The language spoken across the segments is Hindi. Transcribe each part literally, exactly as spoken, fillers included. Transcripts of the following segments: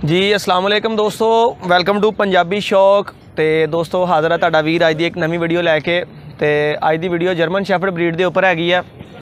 जी अस्सलाम वालेकुम दोस्तों, वेलकम टू पंजाबी शौक। तो दोस्तों हाज़र है तुहाडा वीर अज दी एक नवी वीडियो लैके। तो अज दी वीडियो जर्मन शैफर्ड ब्रीड के उपर हैगी है।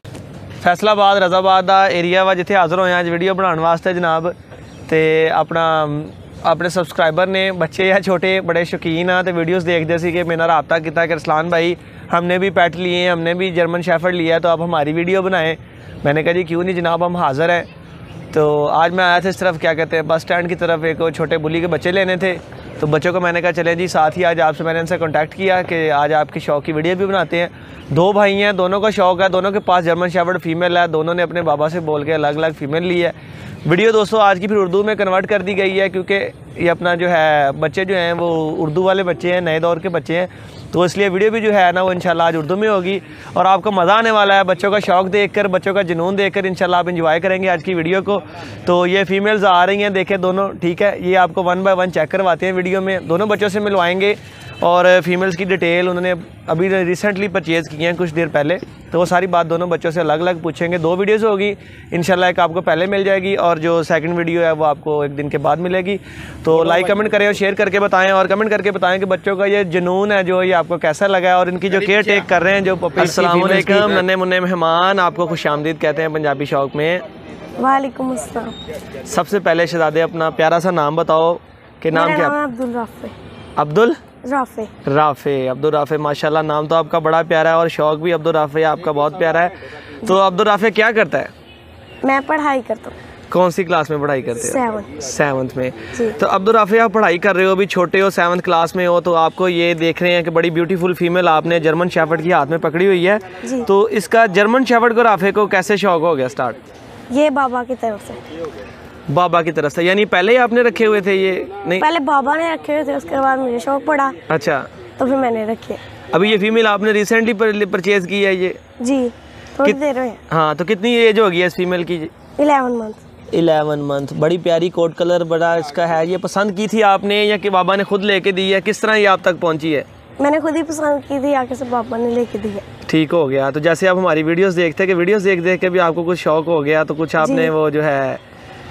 फैसलाबाद रजाबाद का एरिया वा जिथे हाज़र होए अज वीडियो बनाने वास्ते जनाब। तो अपना अपने सबसक्राइबर ने बच्चे या छोटे बड़े शौकीन आ तो वीडियोज़ देखते सी कि मेरा रबता किया कि रसलान भाई हमने भी पेट लिए, हमने भी जर्मन शैफर्ड लिया, तो आप हमारी वीडियो बनाएं। मैंने कहा जी क्यों नहीं जनाब, हम हाज़िर हैं। तो आज मैं आया था इस तरफ, क्या कहते हैं, बस स्टैंड की तरफ एक छोटे बुली के बच्चे लेने थे। तो बच्चों को मैंने कहा चलें जी, साथ ही आज आपसे मैंने इनसे कांटेक्ट किया कि आज आपके शौक़ की वीडियो भी बनाते हैं। दो भाई हैं, दोनों का शौक़ है, दोनों के पास जर्मन शैफर्ड फीमेल है, दोनों ने अपने बाबा से बोल के अलग अलग फ़ीमेल ली है। वीडियो दोस्तों आज की फिर उर्दू में कन्वर्ट कर दी गई है, क्योंकि ये अपना जो है बच्चे जो हैं वो उर्दू वाले बच्चे हैं, नए दौर के बच्चे हैं, तो इसलिए वीडियो भी जो है ना वो इंशाल्लाह आज उर्दू में होगी और आपको मज़ा आने वाला है। बच्चों का शौक़ देखकर, बच्चों का जुनून देखकर इंशाल्लाह आप इंजॉय करेंगे आज की वीडियो को। तो ये फीमेल्स आ रही हैं, देखें दोनों, ठीक है। ये आपको वन बाय वन चेक करवाते हैं वीडियो में, दोनों बच्चों से मिलवाएंगे और फीमेल्स की डिटेल उन्होंने अभी रिसेंटली परचेज़ की हैं कुछ देर पहले, तो वो सारी बात दोनों बच्चों से अलग अलग पूछेंगे। दो वीडियोज़ होगी इंशाल्लाह, एक आपको पहले मिल जाएगी और जो सेकंड वीडियो है वो आपको एक दिन के बाद मिलेगी। तो लाइक कमेंट करें और शेयर करके बताएं और कमेंट करके बताएं कि बच्चों का ये जुनून है जो ये आपको कैसा लगा है और इनकी जो केयर टेक कर रहे हैं जो पपी। अस्सलाम वालेकुम नन्हे मुन्ने मेहमान, आपको खुशामदीद कहते हैं पंजाबी शौक़ में। वालेकुम अस्सलाम। सबसे पहले शहजादे अपना प्यारा सा नाम बताओ कि नाम क्या है? अब्दुल राफे। अब्दुल राफे राफे अब्दुल राफे, माशाल्लाह नाम तो आपका बड़ा प्यारा है और शौक़ भी अब्दुल राफे आपका बहुत प्यारा है। तो अब्दुल राफे क्या करता है? मैं पढ़ाई करता हूँ। कौन सी क्लास में पढ़ाई करते हो? सेवन सेवन्थ में। तो अब्दुल राफे आप पढ़ाई कर रहे हो, अभी छोटे हो, सेवन्थ क्लास में हो, तो आपको ये देख रहे हैं कि बड़ी ब्यूटीफुल फीमेल आपने जर्मन शैफर्ड की हाथ में पकड़ी हुई है। तो इसका जर्मन शैफर्ड को राफे को कैसे शौक़ हो गया स्टार्ट? ये बाबा की तरफ से। बाबा की तरफ से, यानी पहले ही आपने रखे हुए थे? ये नहीं, पहले बाबा ने रखे हुए थे, उसके बाद मुझे शौक पड़ा। अच्छा, तो फिर मैंने रखे। अभी ये फीमेल आपने रिसेंटली परचेज की है ये? जी थोड़ी देर में। हाँ, तो कितनी एज होगी है इस फीमेल की? Eleven month. Eleven month. बड़ी प्यारी कोट कलर बड़ा इसका है। ये पसंद की थी आपने या कि बाबा ने खुद लेके दी है? किस तरह ये आप तक पहुंची है? मैंने खुद ही पसंद की थी, आके से पापा ने लेके दी है। ठीक हो गया। तो जैसे आप हमारी वीडियोस देखते हैं कि वीडियोस देख देख के भी आपको कुछ शौक हो गया, तो कुछ आपने वो जो है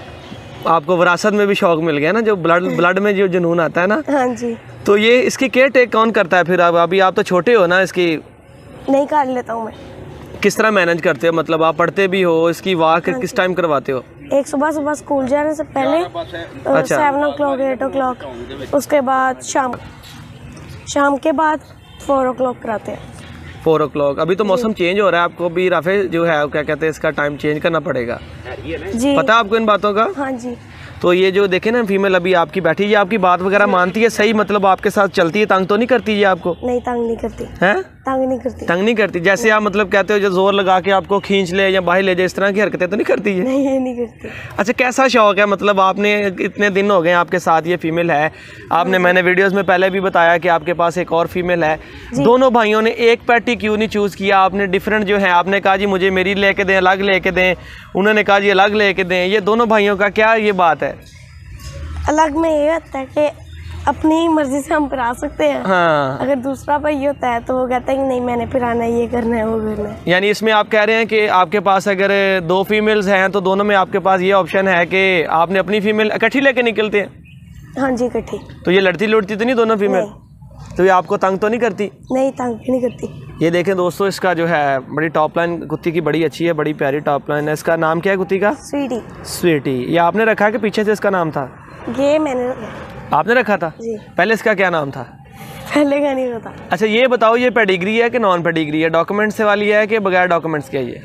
आपको विरासत में भी शौक मिल गया ना, जो ब्लड ब्लड में जो जुनून आता है ना। हाँ जी। तो ये इसकी केयर टेक कौन करता है फिर? अब अभी आप तो छोटे हो ना, इसकी नहीं कर लेता हूँ मैं। किस तरह मैनेज करते हो? मतलब आप पढ़ते भी हो, इसकी वॉक हाँ किस टाइम करवाते हो? एक सुबह सुबह स्कूल जाने से पहले अच्छा। Seven o'clock eight o'clock, उसके बाद शाम शाम के बाद फोर ओ क्लॉक कराते हैं। Four o'clock. अभी तो मौसम चेंज हो रहा है, आपको भी राफे जो है क्या कहते हैं इसका टाइम चेंज करना पड़ेगा जी। पता है आपको इन बातों का? हाँ जी। तो ये जो देखे ना फीमेल अभी आपकी बैठी है, आपकी बात वगैरह मानती है सही? मतलब आपके साथ चलती है, तंग तो नहीं करती है आपको? नहीं, तंग नहीं करती है। तंग नहीं करती। तंग नहीं करती? जैसे आप मतलब कहते हो जो जोर लगा के आपको खींच ले या बाहर ले जाए, इस तरह की हरकतें तो नहीं करती है? नहीं, ये नहीं करती। अच्छा, कैसा शौक है? मतलब आपने इतने दिन हो गए आपके साथ ये फीमेल है, आपने मैंने वीडियोस में पहले भी बताया कि आपके पास एक और फीमेल है। दोनों भाइयों ने एक पेट ही क्यों नहीं चूज़ किया? आपने डिफरेंट जो है, आपने कहा जी मुझे मेरी लेके दें, अलग लेके दें, उन्होंने कहा जी अलग लेके दें। ये दोनों भाइयों का क्या ये बात है? अलग में ये होता है कि अपनी मर्जी से हम पिला सकते हैं। हाँ। अगर दूसरा भाई होता है तो वो कहता है कि नहीं मैंने पिलाना है, ये करना है, वो करना है। यानी इसमें आप कह रहे हैं कि आपके पास अगर दो फीमेल्स हैं तो दोनों में आपके पास ये ऑप्शन है कि आपने अपनी फीमेल इकट्ठी लेके निकलते हैं? हाँ जी, इकट्ठी। तो ये लड़ती लुड़ती तो नहीं दोनों फीमेल? तो ये आपको तंग तो नहीं करती? नहीं, तंग भी नहीं करती। ये देखें दोस्तों, इसका जो है बड़ी टॉप लाइन कुत्ती की बड़ी अच्छी है, बड़ी प्यारी टॉप लाइन है। इसका नाम क्या है कुत्ती का? स्वीटी। स्वीटी। ये आपने रखा है कि पीछे से इसका नाम था? ये मैंने रखा। आपने रखा था? जी। पहले इसका क्या नाम था? पहले का नहीं पता। अच्छा, ये बताओ ये पेडिग्री है कि नॉन पेडिग्री है? डॉक्यूमेंट्स से वाली है कि बगैर डॉक्यूमेंट्स के? ये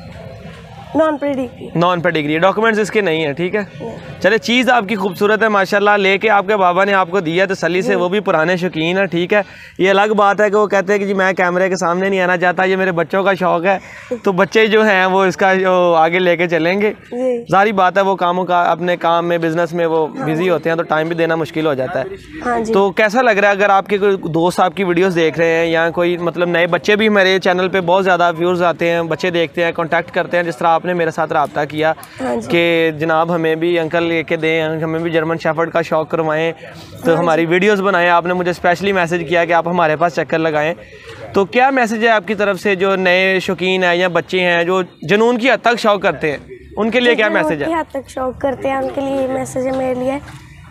non pedigree. Non pedigree, documents इसके नहीं है, ठीक है। चले, चीज़ आपकी खूबसूरत है माशाल्लाह, लेके आपके बाबा ने आपको दिया तसल्ली से, वो भी पुराने शौकीन है, ठीक है। ये अलग बात है कि वो कहते हैं कि जी मैं कैमरे के सामने नहीं आना चाहता, ये मेरे बच्चों का शौक़ है, तो बच्चे जो हैं वो इसका जो आगे लेके चलेंगे। सारी बात है, वो कामों का अपने काम में बिजनेस में वो बिजी होते हैं, तो टाइम भी देना मुश्किल हो जाता है। हाँ जी। तो कैसा लग रहा है अगर आपके कोई दोस्त आपकी वीडियोस देख रहे हैं या कोई मतलब नए बच्चे भी मेरे चैनल पे बहुत ज़्यादा व्यूज़ आते हैं, बच्चे देखते हैं, कॉन्टैक्ट करते हैं, जिस तरह आपने मेरे साथ रब्ता किया कि जनाब हमें भी अंकल लेके दें, हमें भी जर्मन शेफर्ड का शौक़ करवाएं, तो हमारी वीडियोस बनाएं। आपने मुझे स्पेशली मैसेज किया कि आप हमारे पास चक्कर लगाएं। तो क्या मैसेज है आपकी तरफ से जो नए शौकीन हैं या बच्चे हैं जो जुनून की हद तक शौक़ करते हैं, उनके लिए क्या मैसेज है? हद तक शौक़ करते हैं उनके लिए मैसेज है मेरे लिए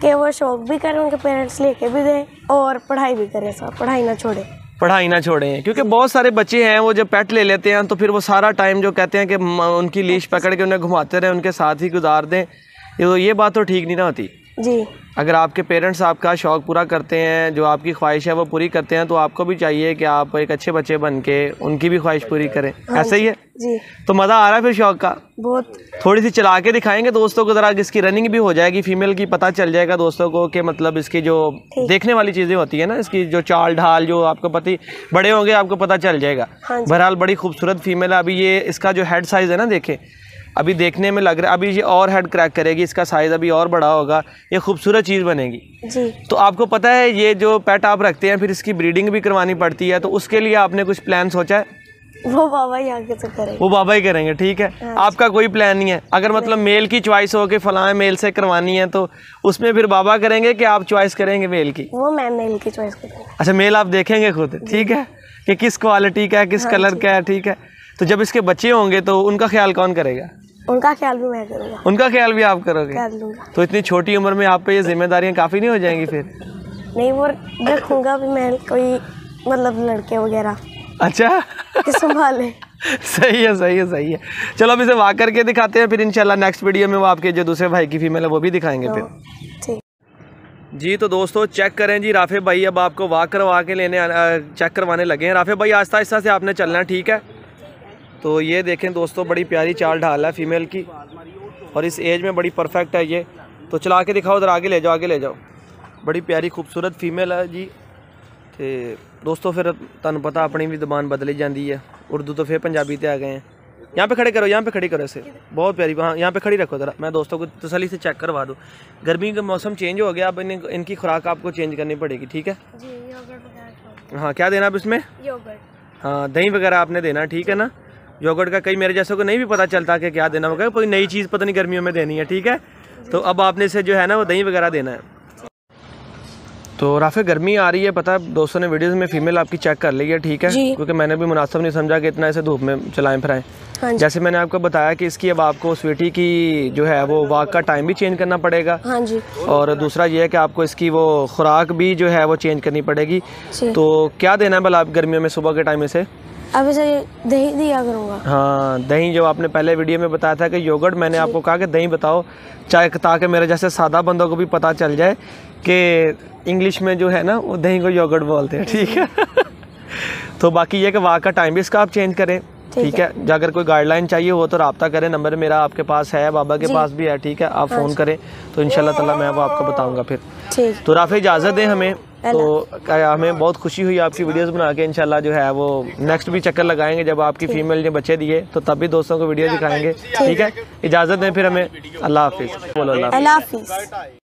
कि वो शौक भी करें, उनके पेरेंट्स लेके भी दें और पढ़ाई भी करें, साथ पढ़ाई ना छोड़े पढ़ाई ना छोड़ें, क्योंकि बहुत सारे बच्चे हैं वो जब पेट ले लेते हैं तो फिर वो सारा टाइम जो कहते हैं कि म- उनकी लीश पकड़ के उन्हें घुमाते रहें, उनके साथ ही गुजार दें। ये ये बात तो ठीक नहीं ना होती। जी। अगर आपके पेरेंट्स आपका शौक़ पूरा करते हैं, जो आपकी ख्वाहिश है वो पूरी करते हैं, तो आपको भी चाहिए कि आप एक अच्छे बच्चे बन के उनकी भी ख्वाहिश पूरी करें। हाँ ऐसा ही है जी। तो मज़ा आ रहा है फिर शौक़ का? बहुत। थोड़ी सी चला के दिखाएंगे दोस्तों को, ज़रा इसकी रनिंग भी हो जाएगी, फीमेल की पता चल जाएगा दोस्तों को कि मतलब इसकी जो देखने वाली चीज़ें होती है ना, इसकी जो चाल ढाल, जो आपको पति बड़े होंगे आपको पता चल जाएगा। हाँ जी। बहरहाल बड़ी खूबसूरत फीमेल है। अभी ये इसका जो हेड साइज़ है ना, देखें अभी देखने में लग रहा है अभी ये और हेड क्रैक करेगी, इसका साइज़ अभी और बड़ा होगा, ये खूबसूरत चीज़ बनेगी। जी। तो आपको पता है ये जो पेट आप रखते हैं फिर इसकी ब्रीडिंग भी करवानी पड़ती है, तो उसके लिए आपने कुछ प्लान सोचा है? वो बाबा ही आगे से करेंगे। वो बाबा ही करेंगे, ठीक है। हाँ। आपका कोई प्लान नहीं है? अगर मतलब मेल की चॉइस हो कि फलां मेल से करवानी है तो उसमें फिर बाबा करेंगे कि आप चॉइस करेंगे मेल की? वो मैं मेल की चॉइस करूँगी। अच्छा, मेल आप देखेंगे खुद, ठीक है, कि किस क्वालिटी का है, किस कलर का है, ठीक है। तो जब इसके बच्चे होंगे तो उनका ख्याल कौन करेगा? उनका ख्याल भी मैं करूँगा। उनका ख्याल भी आप करोगे? कर लूँगा। तो इतनी छोटी उम्र में आप पे ये जिम्मेदारियाँ काफ़ी नहीं हो जाएंगी फिर? नहीं, वो रखूँगा भी मैं, कोई मतलब लड़के वगैरह अच्छा कि संभाले। सही है, सही है, सही है। चलो अब इसे वाक करके दिखाते हैं, फिर इंशाल्लाह नेक्स्ट वीडियो में वो आपके जो दूसरे भाई की फीमेल है वो भी दिखाएंगे फिर। ठीक। जी तो दोस्तों चेक करें जी, राफे भाई अब आपको वाक करवा के लेने चेक करवाने लगे हैं। राफे भाई आहिस्ता आहिस्ता से आपने चलना है, ठीक है। तो ये देखें दोस्तों, बड़ी प्यारी चाल ढाल है फीमेल की और इस एज में बड़ी परफेक्ट है ये। तो चला के दिखाओ, उधर आगे ले जाओ, आगे ले जाओ। बड़ी प्यारी खूबसूरत फीमेल है जी। तो दोस्तों फिर तुहानू पता अपनी भी जबान बदली जाती है, उर्दू तो फिर पंजाबी ते आ गए हैं। यहाँ पे खड़े करो, यहाँ पे खड़ी करो इसे, बहुत प्यारी। हाँ यहाँ पे खड़ी रखो ज़रा, मैं दोस्तों को तसल्ली से चेक करवा दूँ। गर्मी का मौसम चेंज हो गया, अब इन, इनकी खुराक आपको चेंज करनी पड़ेगी, ठीक है। हाँ क्या देना अब इसमें? योगर्ट। हाँ दही वगैरह आपने देना, ठीक है ना। योगर्ट का कई मेरे जैसों को नहीं भी पता चलता कि क्या देना होगा, कोई नई चीज़ पता नहीं गर्मियों में देनी है, ठीक है। तो अब आपने इसे जो है ना वो दही वगैरह देना है। तो राफे गर्मी आ रही है, पता है दोस्तों ने वीडियोस में फीमेल आपकी चेक कर ली है, ठीक है, क्योंकि मैंने भी मुनासिब नहीं समझा कि इतना इसे धूप में चलाएं फिराएं। हाँ जैसे मैंने आपको बताया कि इसकी अब आपको स्वीटी की जो है वो वाक का टाइम भी चेंज करना पड़ेगा। हाँ जी। और दूसरा ये है कि आपको इसकी वो खुराक भी जो है वो चेंज करनी पड़ेगी। तो क्या देना है भला आप गर्मियों में सुबह के टाइम इसे? अब इसे दही दिया करूँगा। हाँ दही, जो आपने पहले वीडियो में बताया था कि योगर्ट, मैंने आपको कहा कि दही बताओ, चाहे ताकि मेरे जैसे सादा बंदों को भी पता चल जाए कि इंग्लिश में जो है ना वो दही को योगर्ट बोलते हैं, ठीक है। तो बाकी ये कि वाक का टाइम भी इसका आप चेंज करें, ठीक है। है। अगर कोई गाइडलाइन चाहिए हो तो रब्ता करें, नंबर मेरा आपके पास है, बाबा के पास भी है, ठीक है। आप फ़ोन करें तो इंशाल्लाह ताला मैं वो आपको बताऊँगा फिर। ठीक। तो राफे इजाज़त दें हमें, तो हमें बहुत खुशी हुई आपकी वीडियोस बना के। इंशाल्लाह जो है वो नेक्स्ट भी चक्कर लगाएंगे जब आपकी फीमेल ने बच्चे दिए, तो तब भी दोस्तों को वीडियो दिखाएंगे, ठीक है। इजाज़त दें फिर हमें। अल्लाह हाफिज़। बोलो अल्लाह हाफिज़।